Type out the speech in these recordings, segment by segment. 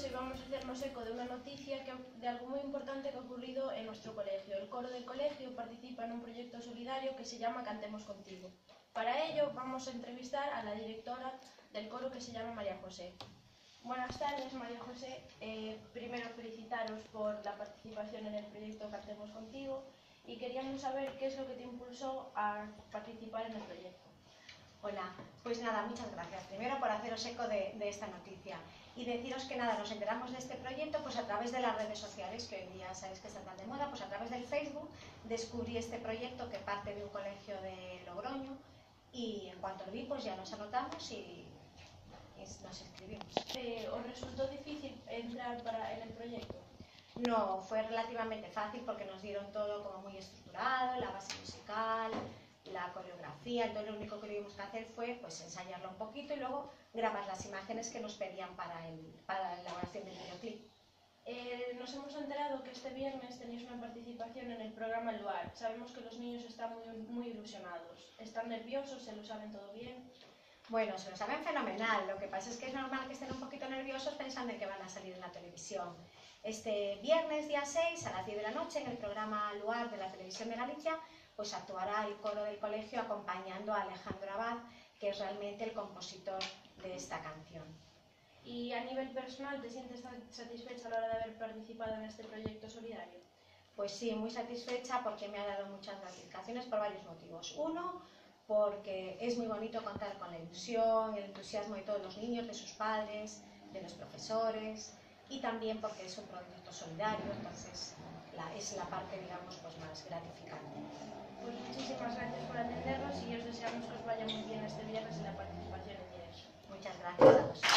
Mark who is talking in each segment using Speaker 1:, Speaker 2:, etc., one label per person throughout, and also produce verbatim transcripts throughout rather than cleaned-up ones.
Speaker 1: hoy vamos a hacernos eco de una noticia que, de algo muy importante que ha ocurrido en nuestro colegio. El coro del colegio participa en un proyecto solidario que se llama Cantemos Contigo. Para ello vamos a entrevistar a la directora del coro, que se llama María José. Buenas tardes, María José. Eh, primero felicitaros por la participación en el proyecto Cantemos Contigo y queríamos saber qué es lo que te impulsó a participar en el proyecto.
Speaker 2: Hola, pues nada, muchas gracias. Primero por haceros eco de, de esta noticia y deciros que nada, nos enteramos de este proyecto pues a través de las redes sociales, que hoy en día sabéis que están tan de moda, pues a través del Facebook descubrí este proyecto que parte de un colegio de Logroño y en cuanto lo vi pues ya nos anotamos y, y nos inscribimos.
Speaker 1: Eh, ¿Os resultó difícil entrar para, en el proyecto?
Speaker 2: No, fue relativamente fácil porque nos dieron todo como muy estructurado, la base musical, la coreografía. Entonces lo único que tuvimos que hacer fue pues ensayarlo un poquito y luego grabar las imágenes que nos pedían para, el, para la elaboración del videoclip.
Speaker 1: Eh, nos hemos enterado que este viernes tenéis una participación en el programa Luar. Sabemos que los niños están muy, muy ilusionados. ¿Están nerviosos? ¿Se lo saben todo bien?
Speaker 2: Bueno, se lo saben fenomenal. Lo que pasa es que es normal que estén un poquito nerviosos pensando en que van a salir en la televisión. Este viernes, día seis, a las diez de la noche, en el programa Luar de la Televisión de Galicia, pues actuará el coro del colegio acompañando a Alejandro Abad, que es realmente el compositor de esta canción.
Speaker 1: ¿Y a nivel personal te sientes satisfecha a la hora de haber participado en este proyecto solidario?
Speaker 2: Pues sí, muy satisfecha porque me ha dado muchas gratificaciones por varios motivos. Uno, porque es muy bonito contar con la ilusión, el entusiasmo de todos los niños, de sus padres, de los profesores, y también porque es un proyecto solidario, entonces la, es la parte, digamos, pues más gratificante.
Speaker 1: Pues muchísimas gracias por atendernos y os deseamos que os vaya muy bien este viernes en la participación en directo.
Speaker 2: Muchas gracias a vosotros.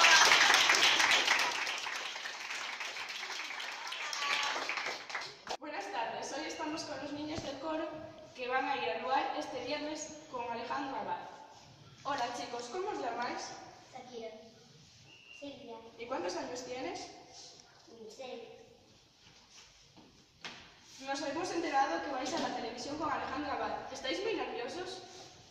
Speaker 3: Buenas tardes, hoy estamos con los niños del coro que van a ir al lugar este viernes con Alejandro Abad. Hola chicos, ¿cómo os llamáis?
Speaker 4: Shakira. Silvia.
Speaker 3: ¿Y cuántos años tienes?
Speaker 4: Seis.
Speaker 3: Nos hemos enterado que vais a la televisión con Alejandro Abad. ¿Estáis muy nerviosos?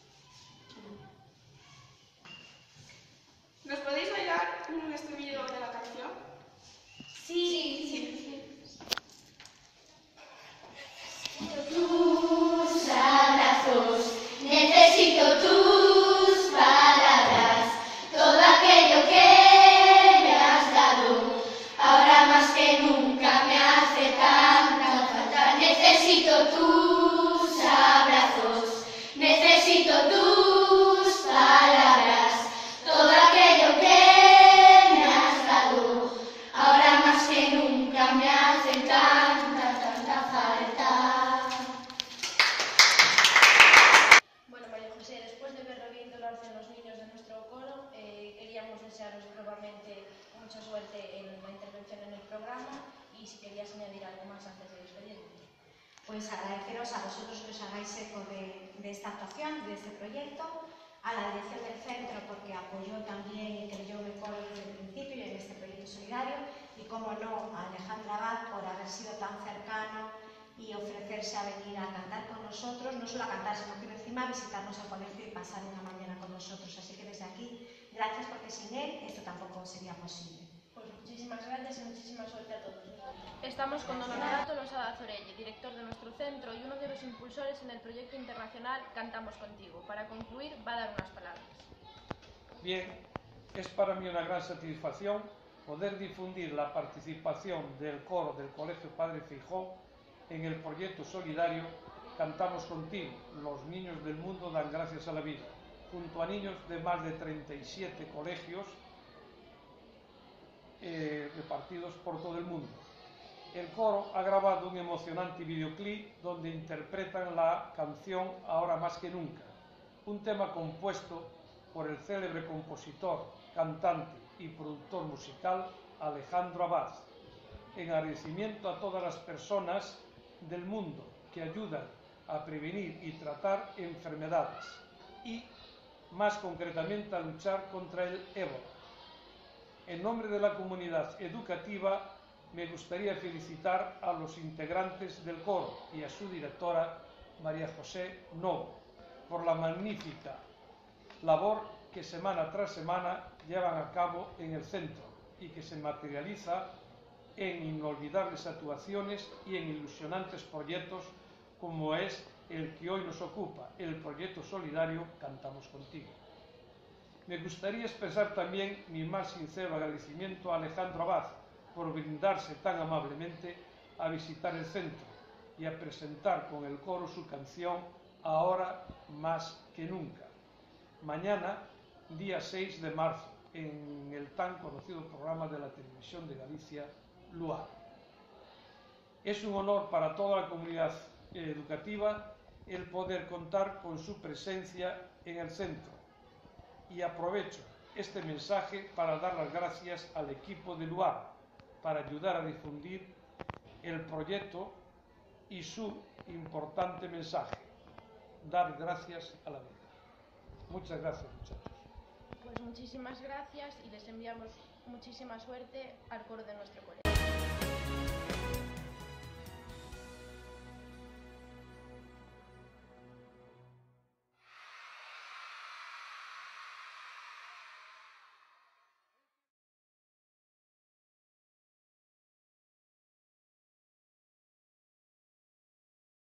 Speaker 3: ¿Nos podéis bailar un estribillo de la canción?
Speaker 4: Sí. Sí.
Speaker 5: Tus abrazos, necesito tus palabras, todo aquello que me has dado, ahora más que nunca me hace tanta falta. Necesito tus abrazos, necesito tus palabras, todo aquello que me has dado, ahora más que nunca me hace tanta, tanta falta.
Speaker 1: Bueno, María José, después de ver lo bien que lo hacen los niños de nuestro coro, eh, queríamos desearos nuevamente mucha suerte en la intervención en el programa y si querías añadir algo más antes de despedirnos.
Speaker 2: Pues agradeceros a vosotros que os hagáis eco de, de esta actuación, de este proyecto, a la dirección del centro porque apoyó también y creyó en el coro desde el principio y en este proyecto solidario, y como no, a Alejandro Abad por haber sido tan cercano y ofrecerse a venir a cantar con nosotros, no solo a cantar, sino que encima a visitarnos al colegio y pasar una mañana con nosotros. Así que desde aquí, gracias, porque sin él esto tampoco sería posible.
Speaker 1: Pues muchísimas gracias y muchísima suerte a todos. Estamos con don Honorato Losada Zorelli, director de nuestro centro y uno de los impulsores en el proyecto internacional Cantamos Contigo. Para concluir, va a dar unas palabras.
Speaker 6: Bien, es para mí una gran satisfacción poder difundir la participación del coro del Colegio Padre Feijóo en el proyecto solidario Cantamos Contigo, los niños del mundo dan gracias a la vida, junto a niños de más de treinta y siete colegios eh, repartidos por todo el mundo. El coro ha grabado un emocionante videoclip donde interpretan la canción Ahora más que nunca, un tema compuesto por el célebre compositor, cantante y productor musical Alejandro Abad, en agradecimiento a todas las personas del mundo que ayudan a prevenir y tratar enfermedades y, más concretamente, a luchar contra el ébola. En nombre de la comunidad educativa, me gustaría felicitar a los integrantes del coro y a su directora, María José Novo, por la magnífica labor que semana tras semana llevan a cabo en el centro y que se materializa en inolvidables actuaciones y en ilusionantes proyectos como es el que hoy nos ocupa, el proyecto solidario Cantamos Contigo. Me gustaría expresar también mi más sincero agradecimiento a Alejandro Abad por brindarse tan amablemente a visitar el centro y a presentar con el coro su canción Ahora más que nunca. Mañana, día seis de marzo, en el tan conocido programa de la televisión de Galicia, Luar. Es un honor para toda la comunidad educativa el poder contar con su presencia en el centro. Y aprovecho este mensaje para dar las gracias al equipo de Luar para ayudar a difundir el proyecto y su importante mensaje, dar gracias a la vida. Muchas gracias, muchachos.
Speaker 1: Pues muchísimas gracias y les enviamos muchísima suerte al coro de nuestro colegio.